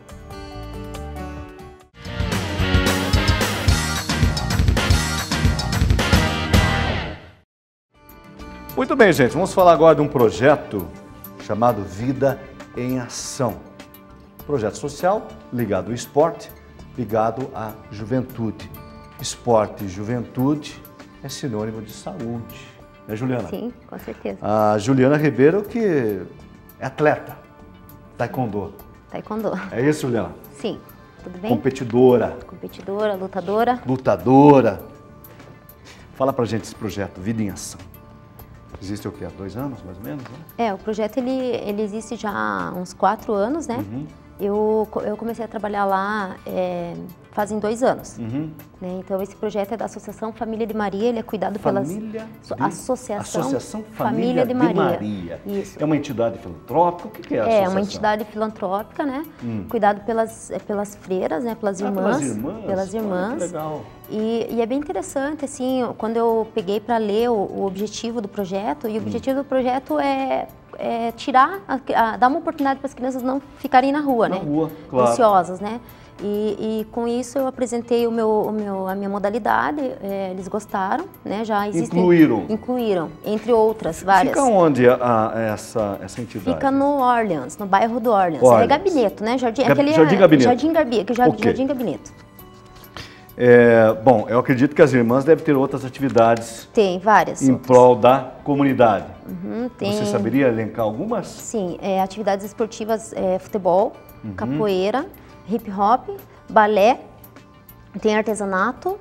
Muito bem, gente, vamos falar agora de um projeto chamado Vida em Ação. Projeto social ligado ao esporte, ligado à juventude. Esporte e juventude é sinônimo de saúde, né, Juliana? Sim, com certeza. A Juliana Ribeiro, que é atleta, taekwondo. Taekwondo. É isso, Juliana? Sim, tudo bem? Competidora. Competidora, lutadora. Lutadora. Fala pra gente esse projeto, Vida em Ação. Existe o quê? Há 2 anos, mais ou menos? Né? O projeto ele existe já há uns 4 anos, né? Uhum. Eu comecei a trabalhar lá fazem 2 anos. Uhum. Né? Então, esse projeto é da Associação Família de Maria, ele é cuidado pelas... Associação Família de Maria. Isso. É uma entidade filantrópica? O que é a associação? É uma entidade filantrópica, né? Cuidado pelas freiras, né? Pelas irmãs. Pelas irmãs. Que legal. E é bem interessante, assim, quando eu peguei para ler o objetivo do projeto, e o objetivo do projeto é dar uma oportunidade para as crianças não ficarem na rua, né? Claro. Ansiosas, né? E com isso eu apresentei a minha modalidade, eles gostaram, né? Já existem... Incluíram, entre outras, várias. Fica onde essa entidade? Fica no Orleans, no bairro do Orleans. É Gabineto, né? Jardim Gabineto. Jardim Gabineto. Bom, eu acredito que as irmãs devem ter outras atividades. Tem, várias. Em prol da comunidade. Tem... Você saberia elencar algumas? Sim, atividades esportivas, futebol, capoeira, hip hop, balé, tem artesanato,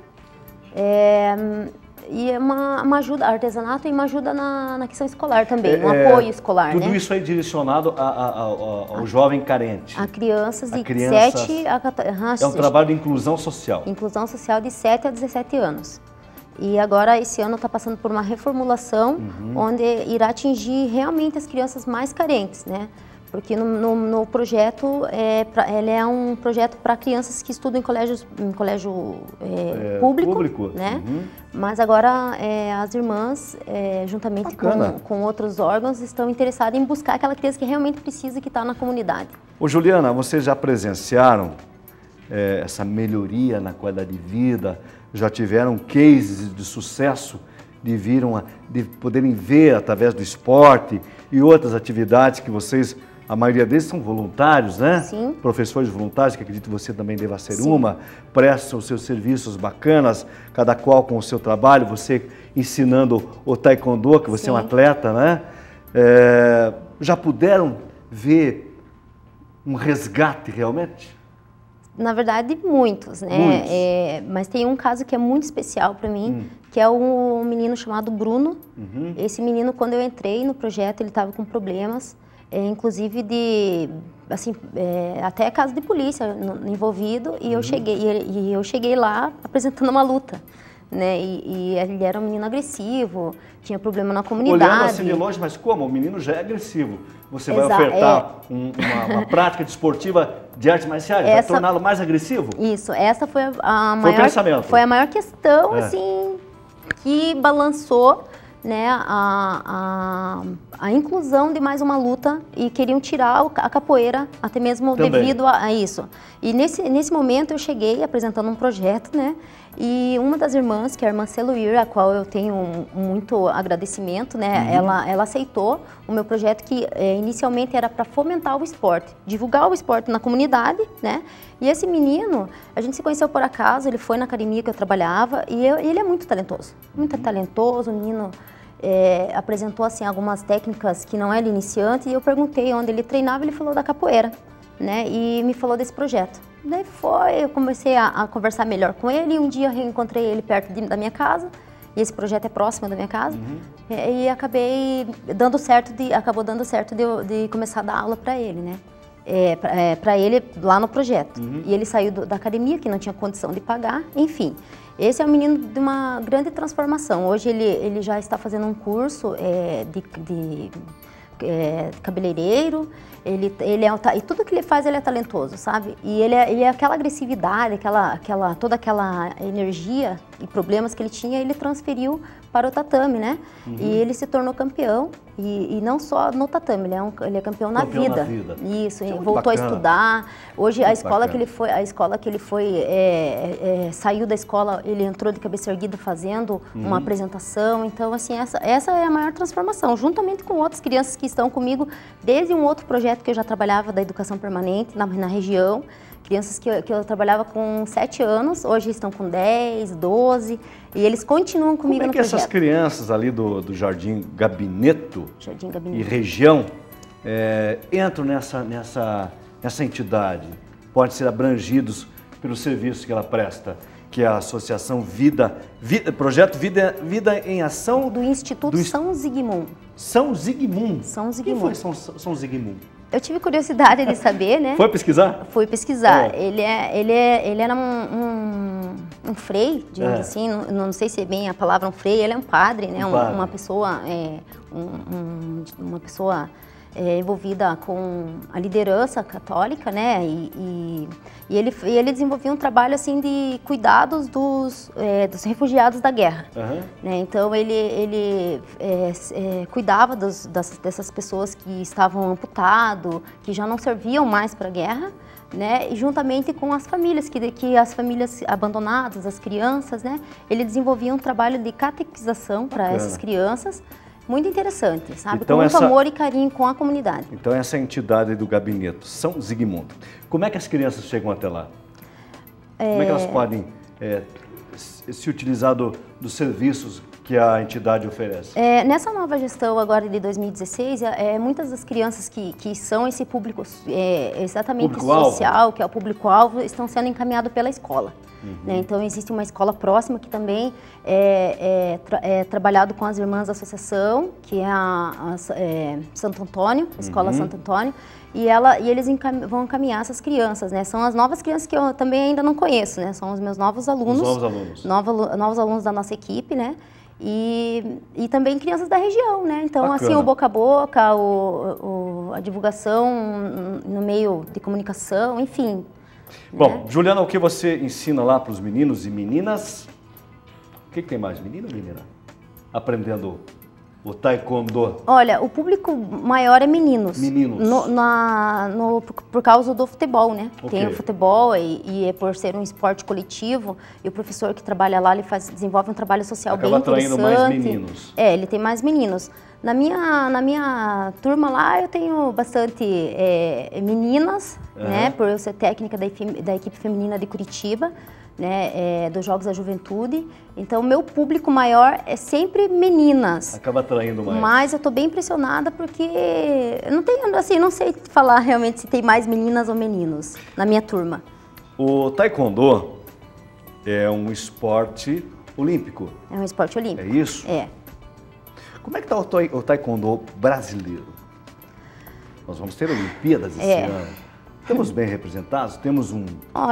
e uma ajuda, artesanato e uma ajuda na questão escolar também, um apoio escolar, tudo né? isso é direcionado ao jovem carente. A crianças de 7 a 14 É um trabalho de inclusão social. Inclusão social de 7 a 17 anos. E agora, esse ano, está passando por uma reformulação, onde irá atingir realmente as crianças mais carentes, né? Porque no projeto, ele é um projeto para crianças que estudam em colégio público, né? Mas agora as irmãs, juntamente com outros órgãos, estão interessadas em buscar aquela criança que realmente precisa, que está na comunidade. Ô Juliana, vocês já presenciaram essa melhoria na qualidade de vida, já tiveram cases de sucesso de poderem ver através do esporte e outras atividades que vocês, a maioria deles são voluntários, né? Sim. Professores voluntários, que acredito que você também deva ser uma, prestam os seus serviços bacanas, cada qual com o seu trabalho, você ensinando o taekwondo, que você é um atleta, né? Já puderam ver um resgate realmente? Na verdade, muitos, né? Muitos. Mas tem um caso que é muito especial para mim, que é um menino chamado Bruno. Esse menino, quando eu entrei no projeto, ele estava com problemas, inclusive de, assim, até caso de polícia envolvido, e eu cheguei lá apresentando uma luta. Né? E ele era um menino agressivo, tinha problema na comunidade. Olhando assim de longe, mas como? O menino já é agressivo. Você vai ofertar uma prática desportiva de artes marciais, vai torná-lo mais agressivo? Isso, essa foi Foi a maior questão, assim, que balançou, né, a inclusão de mais uma luta, e queriam tirar a capoeira, até mesmo também devido a isso. E nesse momento eu cheguei apresentando um projeto, né, e uma das irmãs, que é a irmã Celuir, a qual eu tenho muito agradecimento, né, ela aceitou o meu projeto, que inicialmente era para fomentar o esporte, divulgar o esporte na comunidade, né, e esse menino, a gente se conheceu por acaso, ele foi na academia que eu trabalhava, e ele é muito talentoso, o menino apresentou assim algumas técnicas que não era iniciante, e eu perguntei onde ele treinava, ele falou da capoeira, né, e me falou desse projeto. Daí eu comecei a conversar melhor com ele, e um dia eu reencontrei ele perto da minha casa, e esse projeto é próximo da minha casa, e acabou dando certo de começar a dar aula para ele, né? Para ele lá no projeto. E ele saiu da academia, que não tinha condição de pagar, enfim. Esse é um menino de uma grande transformação. Hoje ele já está fazendo um curso de cabeleireiro, e tudo que ele faz, ele é talentoso, sabe? E ele é aquela agressividade, toda aquela energia e problemas que ele tinha, ele transferiu para o tatame, né? E ele se tornou campeão, e não só no tatame, ele é campeão na vida. Isso, ele voltou a estudar. Hoje a escola que ele foi, saiu da escola, ele entrou de cabeça erguida fazendo uma apresentação. Então, assim, essa é a maior transformação, juntamente com outras crianças que estão comigo desde um outro projeto que eu já trabalhava, da educação permanente na região. Crianças que eu trabalhava com 7 anos, hoje estão com 10, 12, e eles continuam comigo no projeto. Como é que essas crianças ali do Jardim Gabineto e região entram nessa entidade? Podem ser abrangidos pelos serviços que ela presta, que é a Associação Projeto Vida em Ação... Do Instituto São Zigmund. São Zigmund? São Zigmund. Quem foi São Zigmund? Eu tive curiosidade de saber, né? Foi pesquisar? Fui pesquisar. Ele era um frei, digamos assim, não sei se é bem a palavra um frei, ele é um padre, né? Uma pessoa, uma pessoa envolvida com a liderança católica, né? E ele desenvolvia um trabalho assim de cuidados dos refugiados da guerra. Né? Então ele cuidava dessas pessoas que estavam amputadas, que já não serviam mais para a guerra, né? E juntamente com as famílias, que as famílias abandonadas, as crianças, né? Ele desenvolvia um trabalho de catequização para essas crianças. Muito interessante, sabe? Então, com muito amor e carinho com a comunidade. Então essa entidade do Gabineto, São Zigmund, como é que as crianças chegam até lá? Como é que elas podem se utilizar dos serviços que a entidade oferece? Nessa nova gestão agora de 2016, muitas das crianças que são esse público exatamente social, que é o público-alvo, estão sendo encaminhados pela escola. Né? Então existe uma escola próxima que também é trabalhado com as irmãs da associação, que é a Santo Antônio, a Escola Santo Antônio, e eles vão encaminhar essas crianças, né? São as novas crianças que eu também ainda não conheço, né? São os meus novos alunos. Novos alunos da nossa equipe, né? E também crianças da região, né? Então, bacana. Assim, o boca a boca, a divulgação no meio de comunicação, enfim. Bom, né? Juliana, o que você ensina lá para os meninos e meninas? O que tem mais, menino ou menina? Aprendendo o taekwondo? Olha, o público maior é meninos. Meninos. Por causa do futebol, né? Ok. Tem o futebol e por ser um esporte coletivo, e o professor que trabalha lá, ele desenvolve um trabalho social Acaba bem interessante. atraindo mais meninos. É, ele tem mais meninos. Na minha turma lá, eu tenho bastante meninas, né? Por eu ser técnica da equipe feminina de Curitiba, né? Dos Jogos da Juventude. Então, o meu público maior é sempre meninas. Acaba atraindo mais. Mas eu tô bem impressionada porque eu não tenho, assim, não sei falar realmente se tem mais meninas ou meninos na minha turma. O taekwondo é um esporte olímpico. É um esporte olímpico. É isso? É. Como é que está o taekwondo brasileiro? Nós vamos ter Olimpíadas esse ano. Temos bem representados? Temos um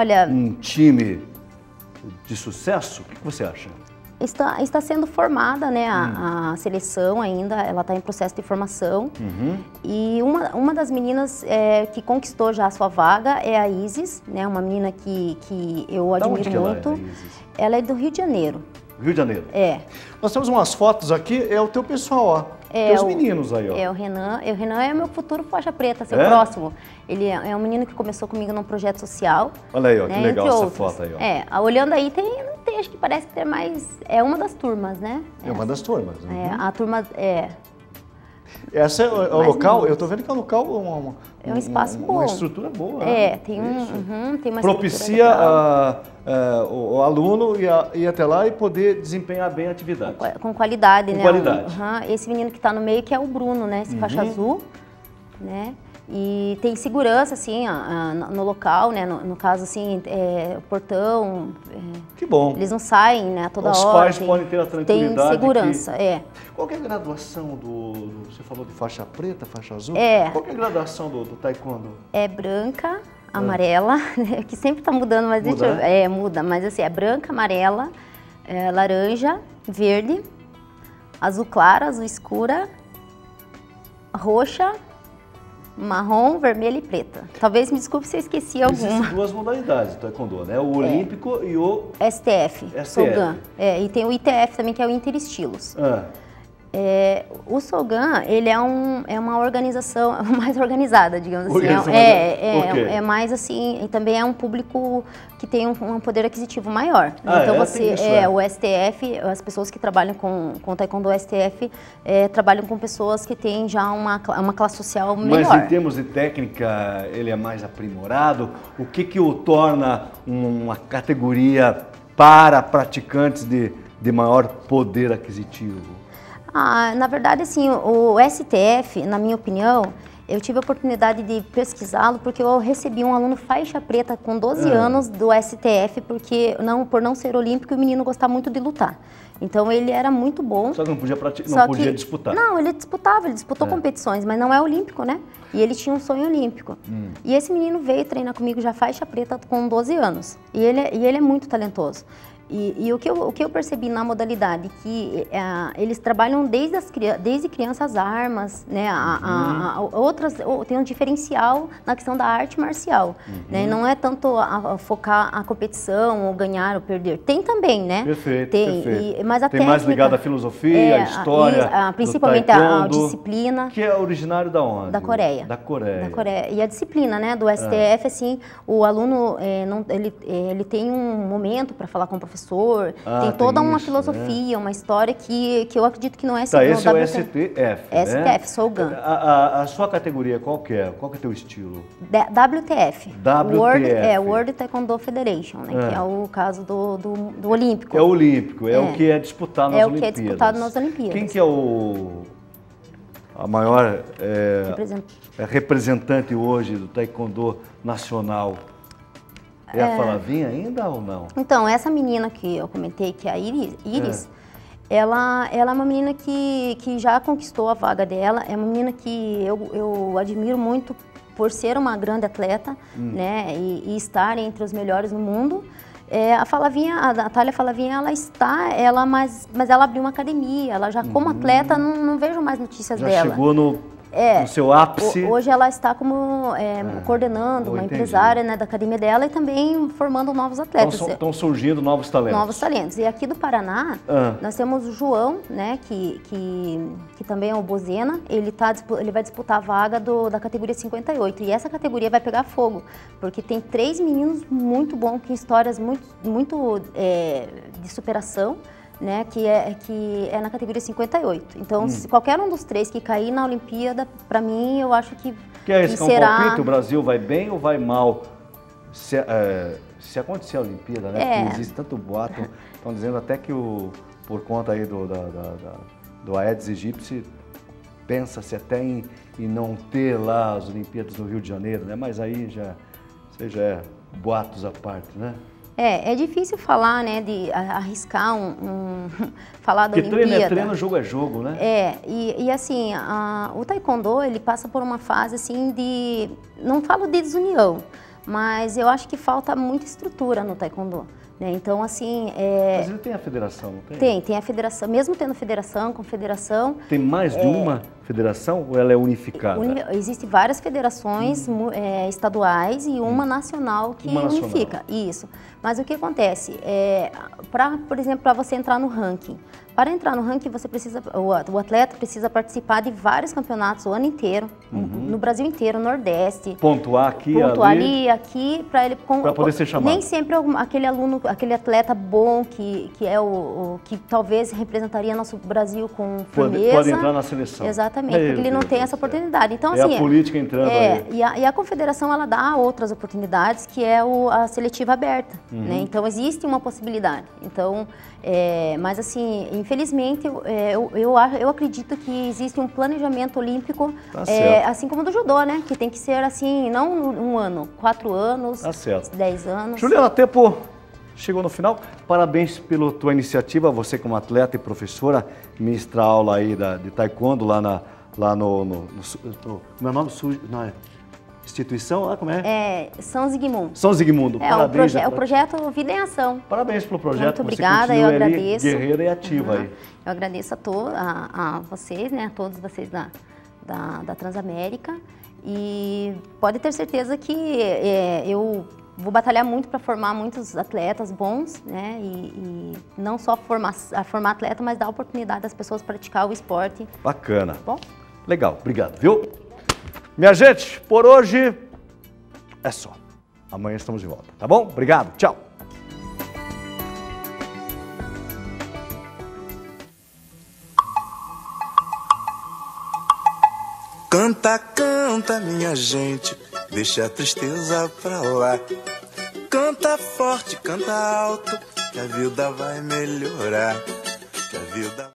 time de sucesso? O que você acha? Está sendo formada, né, a seleção ainda, ela está em processo de formação. E uma das meninas que conquistou já a sua vaga é a Isis, né, uma menina que eu admiro muito. Ela é do Rio de Janeiro. Rio de Janeiro. É. Nós temos umas fotos aqui, é o teu pessoal, ó. Teus meninos aí, ó. É o Renan. O Renan é meu futuro faixa preta, seu próximo. Ele é um menino que começou comigo num projeto social. Olha aí, ó, né, que legal essa outros. foto aí, ó. Olhando aí, acho que parece que tem mais... É uma das turmas, né? É uma das turmas. A turma Esse é o local, eu tô vendo que é um local... É um espaço bom. Uma estrutura boa. Tem tem uma propicia o aluno ir até lá e poder desempenhar bem a atividade. Com qualidade, né? Qualidade. Esse menino que está no meio que é o Bruno, né? Esse faixa azul, né? E tem segurança, assim, no local, né? No caso, assim, o portão... Que bom. Eles não saem, né? Toda hora. Os pais podem ter a tranquilidade. Tem segurança, Qual que é a graduação você falou de faixa preta, faixa azul? Qual que é a graduação do taekwondo? É branca, amarela, né? Que sempre está mudando, mas muda. Mas assim, é branca, amarela, laranja, verde, azul clara, azul escura, roxa, marrom, vermelha e preta. Talvez me desculpe se eu esqueci alguma. Existem duas modalidades do taekwondo, né? O olímpico e o... STF. Sogan. E tem o ITF também, que é o Interestilos. O Sogan, ele é uma organização mais organizada, digamos assim. É mais assim, e também é um público que tem um poder aquisitivo maior. Então o STF, as pessoas que trabalham com taekwondo STF, trabalham com pessoas que têm já uma classe social melhor. Mas em termos de técnica, ele é mais aprimorado? O que o torna uma categoria para praticantes de maior poder aquisitivo? Na verdade, assim, o STF, na minha opinião, eu tive a oportunidade de pesquisá-lo porque eu recebi um aluno faixa preta com 12 anos do STF, por não ser olímpico, o menino gostava muito de lutar. Então ele era muito bom. Só que não podia disputar. Não, ele disputou competições, mas não é olímpico, né? E ele tinha um sonho olímpico. E esse menino veio treinar comigo já faixa preta com 12 anos. E ele é muito talentoso. E o que eu percebi na modalidade, que eles trabalham desde criança as armas, né? Tem um diferencial na questão da arte marcial, né? Não é tanto focar a competição, ou ganhar ou perder. Tem também, né? Perfeito, mas a tem técnica, mais ligado à filosofia, à história, principalmente a disciplina. Que é originário da onde? Da Coreia. Da Coreia. E a disciplina, né? Do STF, assim, o aluno, ele tem um momento para falar com o professor, tem toda uma filosofia, uma história que eu acredito que não é... Esse é o STF, né? STF, Sogan. A sua categoria qual que é? Qual que é o teu estilo? WTF. WTF. World Taekwondo Federation, né? Que é o caso do Olímpico. É o Olímpico, é o que é disputado nas Olimpíadas. É o que é disputado nas Olimpíadas. Quem que é a maior representante hoje do Taekwondo nacional? É a Falavinha ainda ou não? Então, essa menina que eu comentei, que é a Iris, ela é uma menina que já conquistou a vaga dela, é uma menina que eu admiro muito por ser uma grande atleta, né, e estar entre os melhores no mundo. A Falavinha, a Thalia Falavinha, mas ela abriu uma academia, ela já como atleta, não vejo mais notícias dela. Já chegou no seu ápice. Hoje ela está como coordenando uma empresária, né, da academia dela e também formando novos atletas. Estão surgindo novos talentos. Novos talentos. E aqui do Paraná, nós temos o João, né, que também é o Bozena. Ele vai disputar a vaga da categoria 58. E essa categoria vai pegar fogo, porque tem 3 meninos muito bons, com histórias muito de superação, né, que é na categoria 58. Então, se qualquer um dos 3 que cair na Olimpíada, para mim, eu acho que será... palpite, o Brasil vai bem ou vai mal? Se acontecer a Olimpíada, né, porque existe tanto boato, estão dizendo até que por conta aí do Aedes aegypti, pensa-se até em não ter lá as Olimpíadas no Rio de Janeiro, né, mas aí já é boatos à parte, né? É difícil falar, né, de arriscar falar da Olimpíada. Porque treino, jogo é jogo, né? E assim, o taekwondo, ele passa por uma fase assim de, não falo de desunião, mas eu acho que falta muita estrutura no taekwondo. Então, assim... Mas ele tem a federação, não tem? Tem a federação. Mesmo tendo federação, confederação... Tem mais de uma federação ou ela é unificada? Existem várias federações estaduais e uma nacional que unifica. Isso. Mas o que acontece? Por exemplo, para você entrar no ranking. Para entrar no ranking, o atleta precisa participar de vários campeonatos o ano inteiro, no Brasil inteiro, no Nordeste. Pontuar aqui, aqui, para ele... Para poder ser chamado. Nem sempre aquele atleta bom que talvez representaria nosso Brasil com firmeza. Pode entrar na seleção. Exatamente, porque ele não tem essa oportunidade. Então, assim, a política entrando aí. E a confederação, ela dá outras oportunidades, que é a seletiva aberta. Né? Então, existe uma possibilidade. Então, mas assim, infelizmente, eu acredito que existe um planejamento olímpico, assim como do judô, né? Que tem que ser assim, não 1 ano, 4 anos, 10 anos. Juliana, tempo chegou no final. Parabéns pela tua iniciativa, você como atleta e professora, ministra aula aí de taekwondo lá no meu nome na instituição, como é? São Zigmundo. São Zigmundo. Parabéns. O projeto Vida em Ação. Parabéns pelo projeto. Muito obrigada, eu agradeço. Guerreira e ativa aí. Eu agradeço a vocês, né, a todos vocês da Transamérica, e pode ter certeza que eu vou batalhar muito para formar muitos atletas bons, né, e não só formar atleta, mas dar oportunidade das pessoas praticar o esporte. Bacana. Bom? Legal, obrigado, viu? Minha gente, por hoje é só. Amanhã estamos de volta, tá bom? Obrigado, tchau. Canta, canta, minha gente, deixa a tristeza pra lá. Canta forte, canta alto, que a vida vai melhorar. Que a vida...